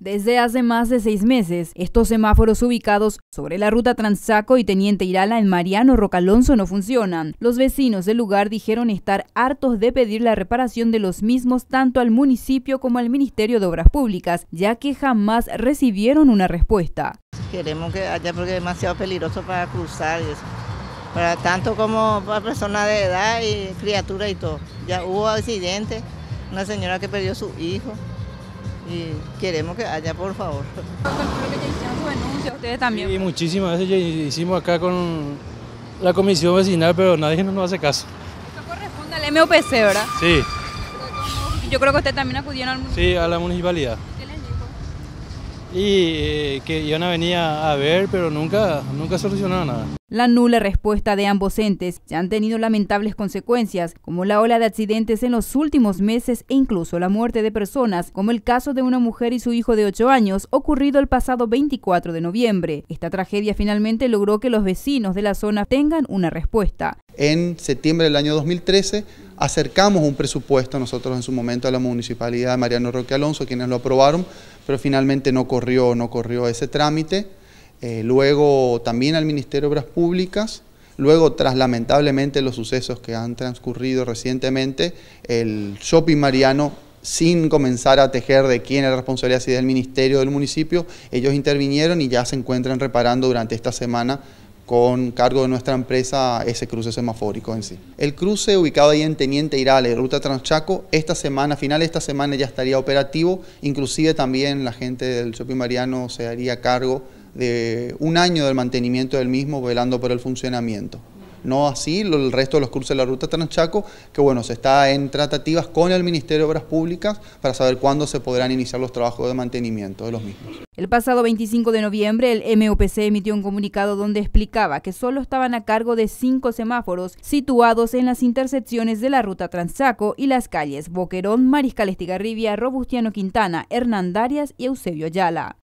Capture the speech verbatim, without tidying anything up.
Desde hace más de seis meses, estos semáforos ubicados sobre la ruta Transaco y Teniente Irala en Mariano Roca Alonso no funcionan. Los vecinos del lugar dijeron estar hartos de pedir la reparación de los mismos tanto al municipio como al Ministerio de Obras Públicas, ya que jamás recibieron una respuesta. Queremos que haya, porque es demasiado peligroso para cruzar y eso, para tanto como para personas de edad y criaturas y todo. Ya hubo accidentes, una señora que perdió su hijo. Y queremos que haya, por favor. Creo que ya hicieron su denuncia, ustedes también. Sí, muchísimas veces ya hicimos acá con la comisión vecinal, pero nadie nos hace caso. Esto corresponde al M O P C, ¿verdad? Sí. Yo creo que usted también acudieron al municipio. Sí, a la municipalidad. ¿Qué les dijo? Y eh, que iban a venir a ver, pero nunca, nunca solucionaron nada. La nula respuesta de ambos entes ya han tenido lamentables consecuencias, como la ola de accidentes en los últimos meses e incluso la muerte de personas, como el caso de una mujer y su hijo de ocho años, ocurrido el pasado veinticuatro de noviembre. Esta tragedia finalmente logró que los vecinos de la zona tengan una respuesta. En septiembre del año dos mil trece acercamos un presupuesto nosotros en su momento a la municipalidad de Mariano Roca Alonso, quienes lo aprobaron, pero finalmente no corrió, no corrió ese trámite. Eh, luego también al Ministerio de Obras Públicas, luego tras lamentablemente los sucesos que han transcurrido recientemente, el Shopping Mariano, sin comenzar a tejer de quién era la responsabilidad, si del Ministerio o del municipio, ellos intervinieron y ya se encuentran reparando durante esta semana con cargo de nuestra empresa ese cruce semafórico en sí. El cruce ubicado ahí en Teniente Irala, de ruta Transchaco, esta semana, a final de esta semana ya estaría operativo, inclusive también la gente del Shopping Mariano se haría cargo de un año del mantenimiento del mismo, velando por el funcionamiento. No así el resto de los cruces de la ruta Transchaco, que bueno, se está en tratativas con el Ministerio de Obras Públicas para saber cuándo se podrán iniciar los trabajos de mantenimiento de los mismos. El pasado veinticinco de noviembre, el M O P C emitió un comunicado donde explicaba que solo estaban a cargo de cinco semáforos situados en las intersecciones de la ruta Transaco y las calles Boquerón, Mariscal Estigarribia, Robustiano Quintana, Hernán Darias y Eusebio Ayala.